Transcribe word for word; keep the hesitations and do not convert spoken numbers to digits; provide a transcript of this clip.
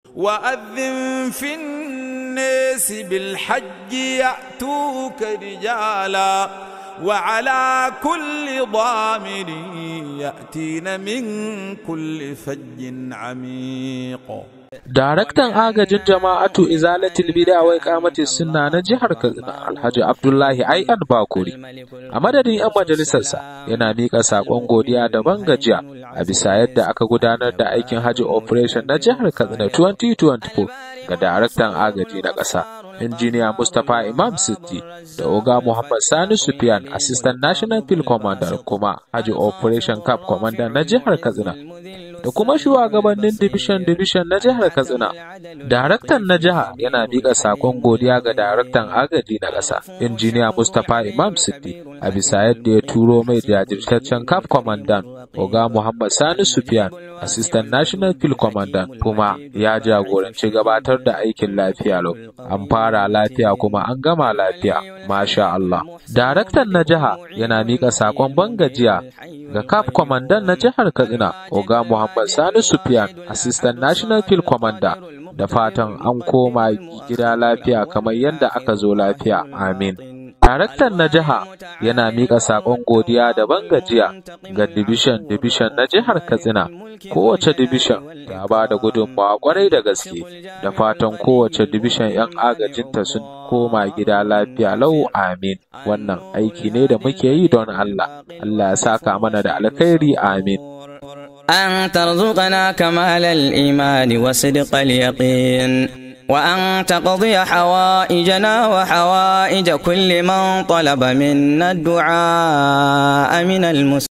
وأذن في الناس بالحج يأتوك رجالا وعلى كل ضامر يأتين من كل فج عميق. Daraktan agajin jama'atu izalatul bid'a wa iqamatis sunna na jihar Katsina Alhaji Abdullahi Ai'an Bakuri a madadin 'yan majalisarsa yana mika sakon godiya da ban gajiya a bisa yadda aka gudanar da aikin Haji Operation na jihar Katsina twenty twenty-four ga daraktan agaji na ƙasa Injiniya Mustapha Imam Sitti da Oga Muhammad Sani Sufyan Assistant National Field Commander kuma Haji Operation Cap Commander na jihar Katsina da kuma shugabannin division division na jihar Katsina. Daraktan na jiha yana miƙa sakon godiya ga daraktan agaji na ƙasa Injiniya Mustapha Imam Sitti a bisa yadda ya turo mai jajirtaccen Cap Commandant Oga Muhammad Sani Sufyan Assistant National Field Commandant kuma ya jagoranci gabatar da aikin lafiya lau. An fara lafiya kuma an gama lafiya, masha Allah. Daraktan na jiha yana miƙa sakon ban gajiya ga Cap Commandant na jihar Katsina Oga Muhammad Sani Sufyan Assistant National Field Commander da fatan an koma gida lafiya kamar yadda aka zo lafiya, amin. Daraktan na jiha yana miƙa sakon godiya da ban gajiya ga division division na jihar Katsina. Kowace division ta ba da gudunmawa kwarai da gaske da fatan kowace division 'yan agajinta sun koma gida lafiya lau, amin. Wannan aiki ne da muke yi don Allah. Allah ya saka mana da alkhairi, amin. أن ترزقنا كمال الإيمان وصدق اليقين وأن تقضي حوائجنا وحوائج كل من طلب منا الدعاء من المسلمين.